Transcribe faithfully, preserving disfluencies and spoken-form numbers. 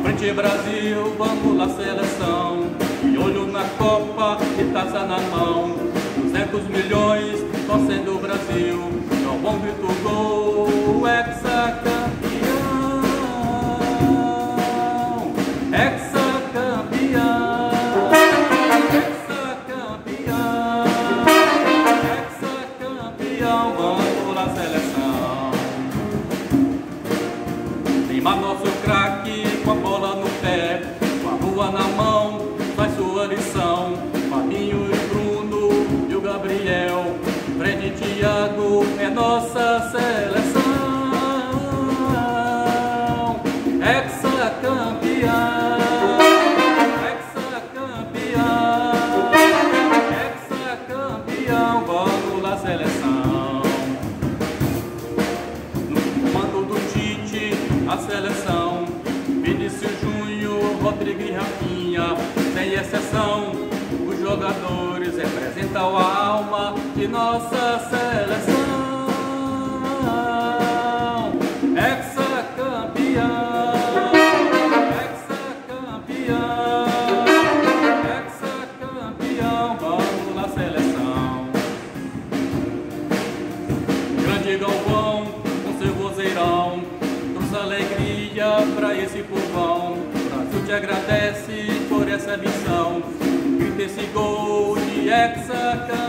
Grande Brasil, vamos lá seleção, de olho na Copa e taça na mão. Duzentos milhões torcendo o Brasil, não vão grito gol, hexacampeão, hexacampeão, hexacampeão, hexacampeão, vamos lá seleção. Neymar nosso craque, com a bola no pé, com a lua na mão, faz sua lição. Fabinho e Bruno e o Gabriel, Fred e Thiago é nossa seleção. Hexacampeão, hexacampeão, hexacampeão, vamos lá seleção. No comando do Tite, a seleção, Vinícius Júnior, Rodrigo e Rafinha, sem exceção, os jogadores representam a alma de nossa seleção. Hexacampeão, hexacampeão, hexacampeão, vamos lá seleção. Grande Galvão, com seu vozeirão, trouxe alegria pra esse povão. O Brasil te agradece por essa missão. Grita esse gol de hexacampeão.